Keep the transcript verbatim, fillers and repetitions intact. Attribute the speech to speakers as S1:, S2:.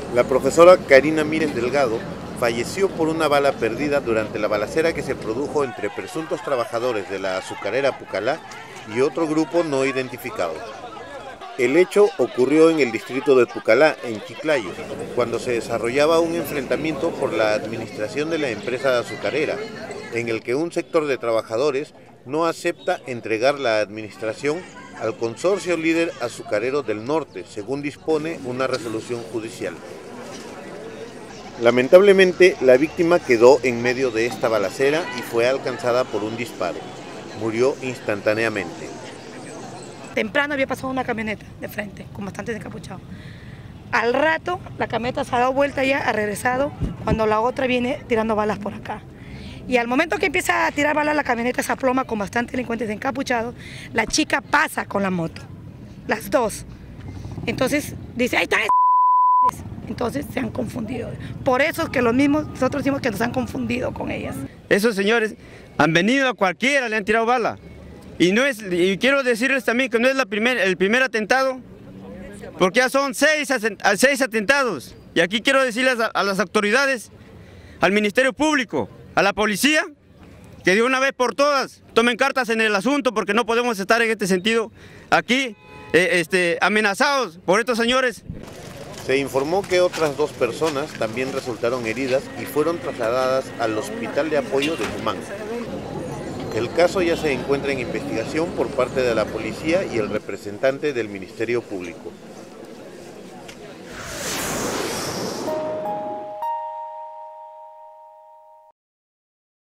S1: La profesora Karina Mírez Delgado falleció por una bala perdida durante la balacera que se produjo entre presuntos trabajadores de la azucarera Pucallá y otro grupo no identificado. El hecho ocurrió en el distrito de Pucallá, en Chiclayo, cuando se desarrollaba un enfrentamiento por la administración de la empresa azucarera, en el que un sector de trabajadores no acepta entregar la administración al consorcio líder azucarero del norte, según dispone una resolución judicial. Lamentablemente, la víctima quedó en medio de esta balacera y fue alcanzada por un disparo. Murió instantáneamente.
S2: Temprano había pasado una camioneta de frente, con bastantes encapuchados. Al rato, la camioneta se ha dado vuelta ya, ha regresado, cuando la otra viene tirando balas por acá. Y al momento que empieza a tirar balas, la camioneta se aploma con bastantes delincuentes encapuchados. La chica pasa con la moto, las dos. Entonces dice, ahí están. Entonces se han confundido. Por eso es que los mismos, nosotros decimos que nos han confundido con ellas.
S3: Esos señores han venido a cualquiera, le han tirado bala. Y, no es, y quiero decirles también que no es la primer, el primer atentado, porque ya son seis, seis atentados. Y aquí quiero decirles a, a las autoridades, al Ministerio Público, a la policía, que de una vez por todas tomen cartas en el asunto, porque no podemos estar en este sentido aquí eh, este, amenazados por estos señores.
S1: Se informó que otras dos personas también resultaron heridas y fueron trasladadas al Hospital de Apoyo de Tumán. El caso ya se encuentra en investigación por parte de la policía y el representante del Ministerio Público.